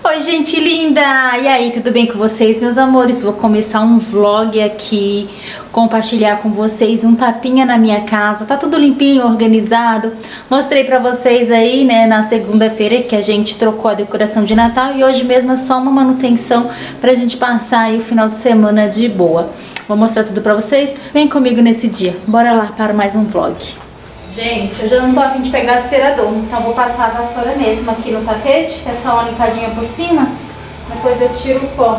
Oi, gente linda! E aí, tudo bem com vocês, meus amores? Vou começar um vlog aqui, compartilhar com vocês um tapinha na minha casa. Tá tudo limpinho, organizado. Mostrei pra vocês aí, né, na segunda-feira que a gente trocou a decoração de Natal. E hoje mesmo é só uma manutenção pra gente passar aí o final de semana de boa. Vou mostrar tudo pra vocês. Vem comigo nesse dia. Bora lá para mais um vlog. Gente, eu já não tô a fim de pegar aspirador, então vou passar a vassoura mesmo aqui no tapete, que é só uma limpadinha por cima, depois eu tiro o pó.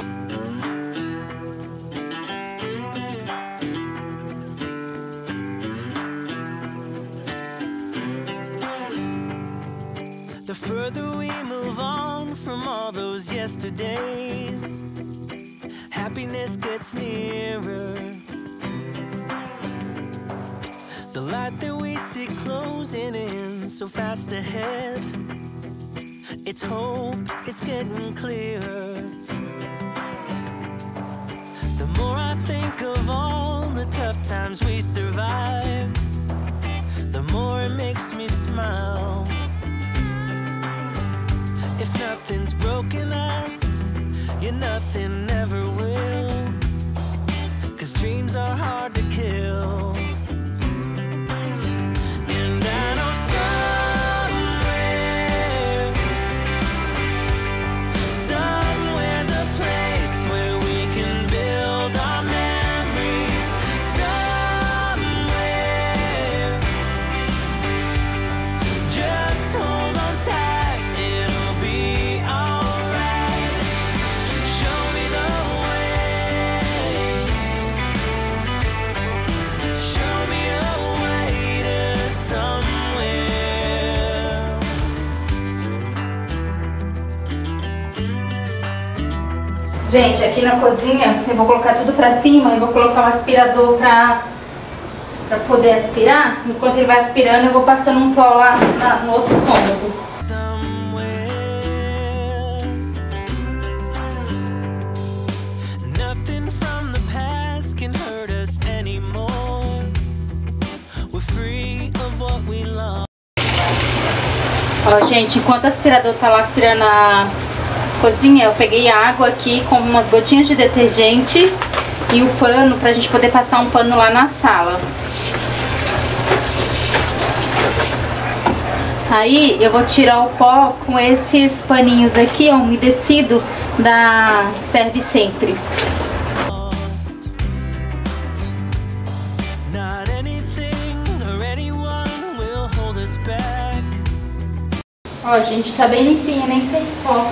The further we move on from all those yesterdays, happiness gets nearer. The light that we see closing in so fast ahead, it's hope, it's getting clearer. The more I think of all the tough times we survived, the more it makes me smile. If nothing's broken us, yeah, nothing ever will, 'cause dreams are hard to kill. Gente, aqui na cozinha eu vou colocar tudo pra cima e vou colocar um aspirador pra poder aspirar. Enquanto ele vai aspirando, eu vou passando um pó lá no outro cômodo. Ó, gente, enquanto o aspirador tá lá aspirando a cozinha, eu peguei água aqui com umas gotinhas de detergente e o pano pra gente poder passar um pano lá na sala. Aí eu vou tirar o pó com esses paninhos aqui, ó, umedecido da Serve Sempre. Ó, gente, tá bem limpinha, nem tem pó.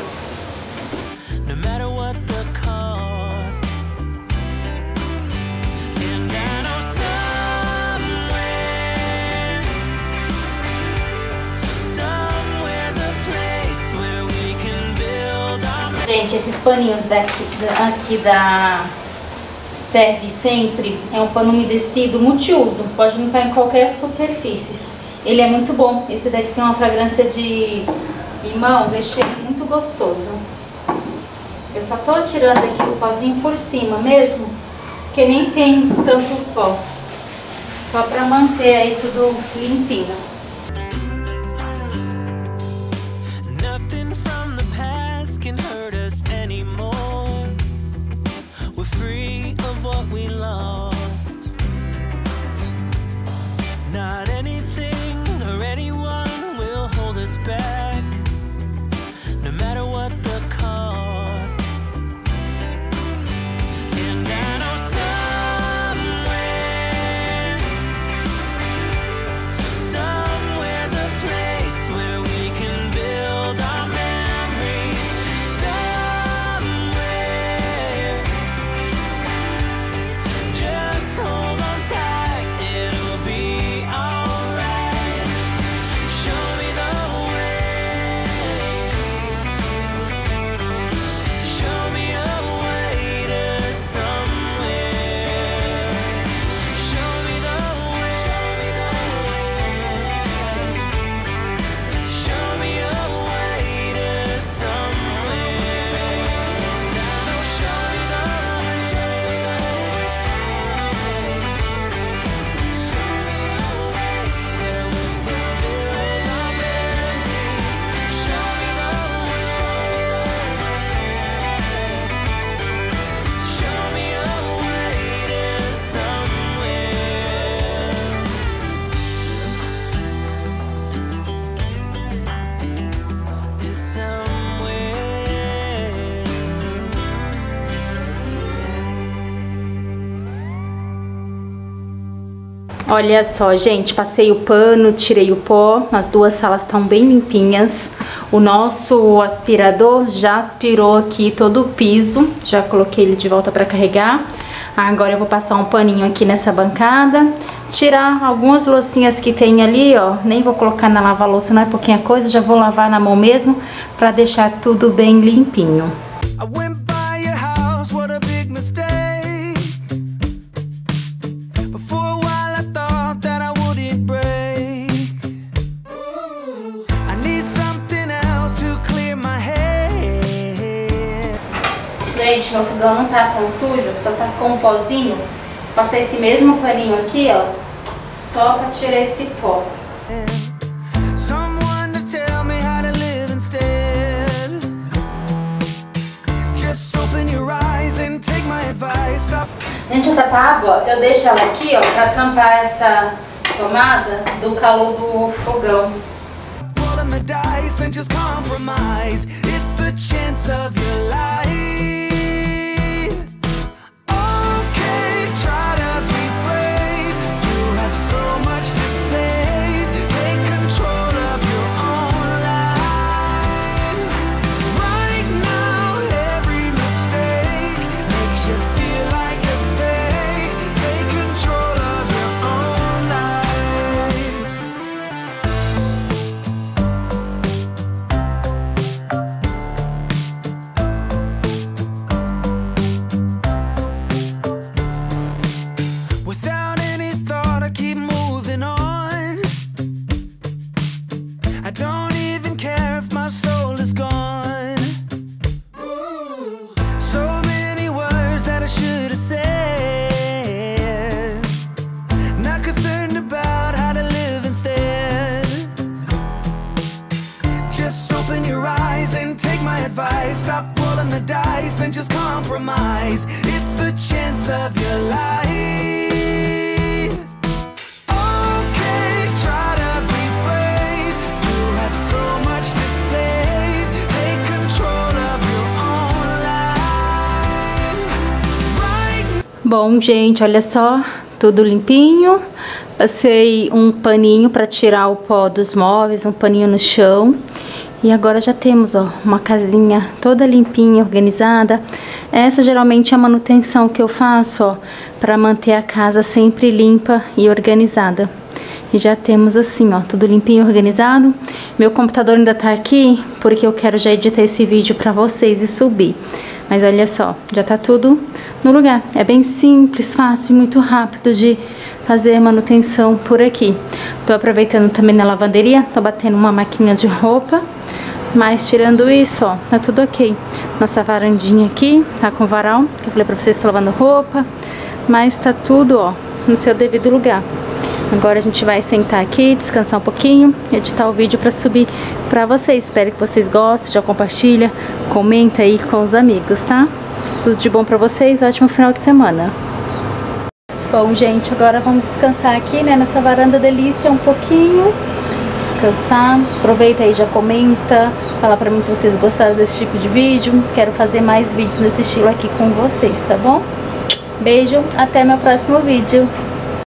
Gente, esses paninhos aqui da Serve Sempre é um pano umedecido multiuso, pode limpar em qualquer superfície. Ele é muito bom. Esse daqui tem uma fragrância de limão, deixei muito gostoso. Eu só tô tirando aqui o pozinho por cima mesmo, porque nem tem tanto pó. Só pra manter aí tudo limpinho. Not anything or anyone will hold us back, no matter what the cost. And I know somewhere's a place where we can build our memories. Olha só, gente, passei o pano, tirei o pó, as duas salas estão bem limpinhas. O nosso aspirador já aspirou aqui todo o piso, já coloquei ele de volta para carregar. Agora eu vou passar um paninho aqui nessa bancada, tirar algumas loucinhas que tem ali, ó. Nem vou colocar na lava-louça, não é pouquinha coisa, já vou lavar na mão mesmo para deixar tudo bem limpinho. Gente, meu fogão não tá tão sujo, só tá com um pozinho. Passei esse mesmo paninho aqui, ó, só pra tirar esse pó. Gente, essa tábua, eu deixo ela aqui, ó, pra tampar essa tomada do calor do fogão. Stop rolling the dice and just compromise. It's the chance of your life. Okay, try to be brave. You have so much to save. Take control of your own life. Bom, gente, olha só, tudo limpinho. Passei um paninho para tirar o pó dos móveis, um paninho no chão. E agora já temos, ó, uma casinha toda limpinha, organizada. Essa geralmente é a manutenção que eu faço, ó, para manter a casa sempre limpa e organizada. E já temos assim, ó, tudo limpinho e organizado. Meu computador ainda tá aqui, porque eu quero já editar esse vídeo pra vocês e subir. Mas olha só, já tá tudo no lugar. É bem simples, fácil e muito rápido de fazer a manutenção por aqui. Tô aproveitando também na lavanderia, tô batendo uma máquina de roupa. Mas tirando isso, ó, tá tudo ok. Nossa varandinha aqui tá com varal, que eu falei pra vocês, tô lavando roupa. Mas tá tudo, ó, no seu devido lugar. Agora a gente vai sentar aqui, descansar um pouquinho, editar o vídeo pra subir pra vocês. Espero que vocês gostem, já compartilha, comenta aí com os amigos, tá? Tudo de bom pra vocês, ótimo final de semana. Bom, gente, agora vamos descansar aqui, né, nessa varanda delícia um pouquinho. Descansar, aproveita aí, já comenta, fala pra mim se vocês gostaram desse tipo de vídeo. Quero fazer mais vídeos nesse estilo aqui com vocês, tá bom? Beijo, até meu próximo vídeo.